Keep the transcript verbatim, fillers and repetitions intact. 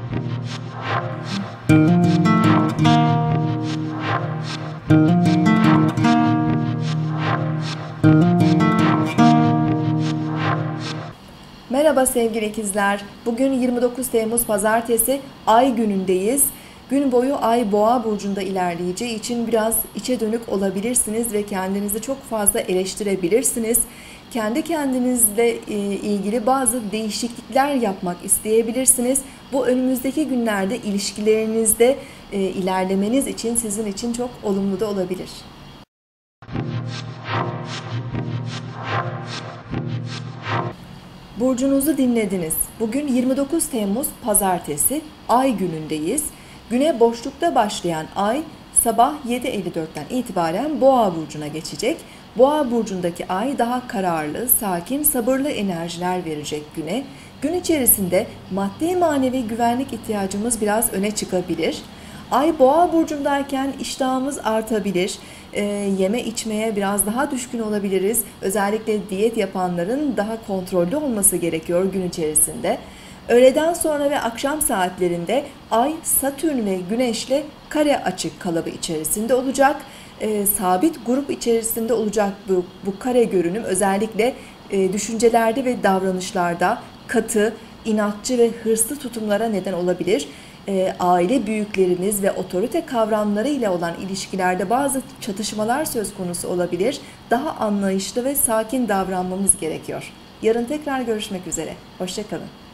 Merhaba sevgili ikizler. Bugün yirmi dokuz Temmuz Pazartesi, Ay günündeyiz. Gün boyu Ay Boğa burcunda ilerleyeceği için biraz içe dönük olabilirsiniz ve kendinizi çok fazla eleştirebilirsiniz. Kendi kendinizle ilgili bazı değişiklikler yapmak isteyebilirsiniz. Bu önümüzdeki günlerde ilişkilerinizde ilerlemeniz için sizin için çok olumlu da olabilir. Burcunuzu dinlediniz. Bugün yirmi dokuz Temmuz Pazartesi, Ay günündeyiz. Güne boşlukta başlayan Ay, sabah yedi elli dörtten itibaren Boğa burcuna geçecek. Boğa burcundaki Ay daha kararlı, sakin, sabırlı enerjiler verecek güne. Gün içerisinde maddi manevi güvenlik ihtiyacımız biraz öne çıkabilir. Ay Boğa burcundayken iştahımız artabilir, e, yeme içmeye biraz daha düşkün olabiliriz. Özellikle diyet yapanların daha kontrollü olması gerekiyor gün içerisinde. Öğleden sonra ve akşam saatlerinde Ay Satürn ve Güneş'le kare açık kalıbı içerisinde olacak. E, sabit grup içerisinde olacak bu, bu kare görünüm özellikle e, düşüncelerde ve davranışlarda katı, inatçı ve hırslı tutumlara neden olabilir. E, aile büyükleriniz ve otorite kavramları ile olan ilişkilerde bazı çatışmalar söz konusu olabilir. Daha anlayışlı ve sakin davranmamız gerekiyor. Yarın tekrar görüşmek üzere. Hoşça kalın.